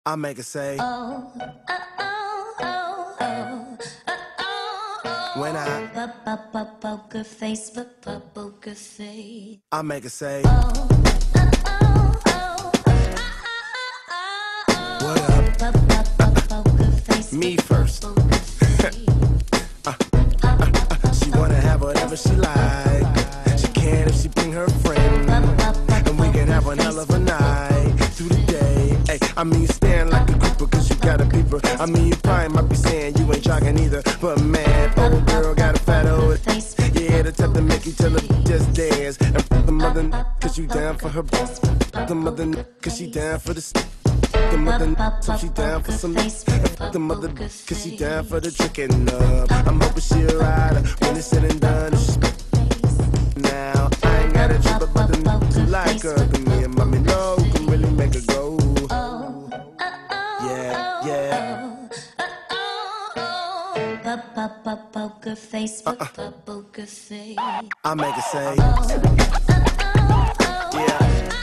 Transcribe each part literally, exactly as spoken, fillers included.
I make her say, oh, oh, oh, oh, oh, oh, oh. When I Poker face, poker face. I make her say, Oh, oh, oh, oh, oh. What up? Poker face, Me first. poker face. She wanna have whatever she like. She can if she bring her friend, and we can have one hell of a night through the day. Hey, I mean you staring like a creeper cause you got a peeper. I mean you probably might be saying you ain't jogging either, but man, old girl got a fat old face. Yeah, the type to make you tell her just dance. And f the mother cause you down for her. F the mother cause she down for the the mother so she down for some. The mother cause she down for the trickin' up. I'm hoping she a rider when it's said and done. Now I ain't got a trip about the niggas who like her. But me and mommy know who can really make her go. Yeah, yeah. Poker face, poker face. I make her say, yeah.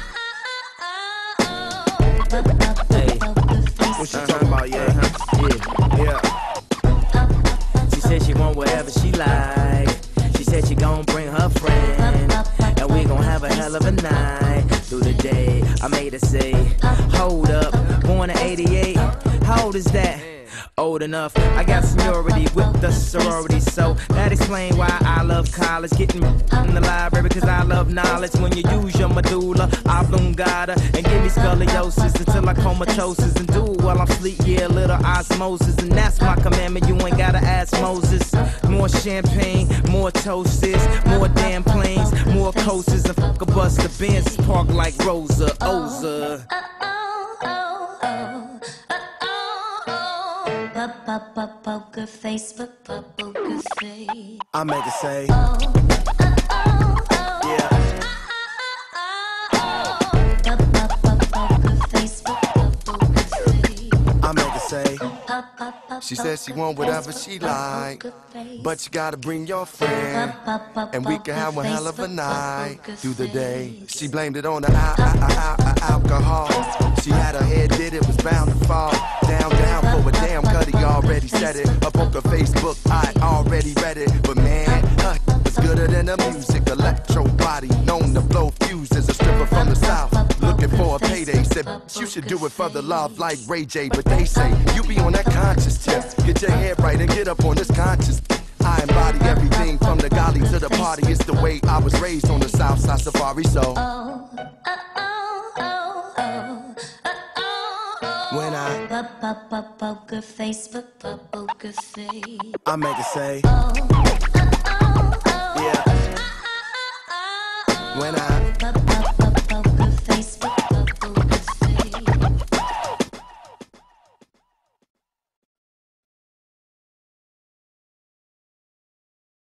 Hey, What she talking about? Yeah, yeah. yeah. She said she want whatever she like. She said she gon' bring her friend, and we gon' have a hell of a night through the day. I made her say, hold up, born in eighty-eight. How old is that? Old enough. I got seniority with the sorority, so that explain why I love college. Getting in the library because I love knowledge. When you use your medulla oblongata and give me scoliosis until I comatosis and do it while I'm asleep. Yeah, a little osmosis, and that's my commandment. You ain't gotta ask Moses. More champagne, more toasters, more damn planes, more coasters, and fuck a bus. The Benz park like Rosa Oza. Poker face, poker face. I make her say, Oh, yeah. poker face, poker face. I make her say, She said she want whatever she like, but you gotta bring your friend, and we can have one hell of a night through the day. She blamed it on the al al al al alcohol. She had her head did it was bound to fall down down for a damn cutty already said it. Up on her Facebook I already read it, but man, her was gooder than the music. Electro body known to blow fuses. A stripper from the south looking for a payday. Said you should do it for the love like Ray J, but they say you be on that conscious tip. Get your head right and get up on this conscious. I embody everything from the golly to the party. It's the way I was raised on the south side safari. So when I poker face, poker face. I make her say, yeah. When I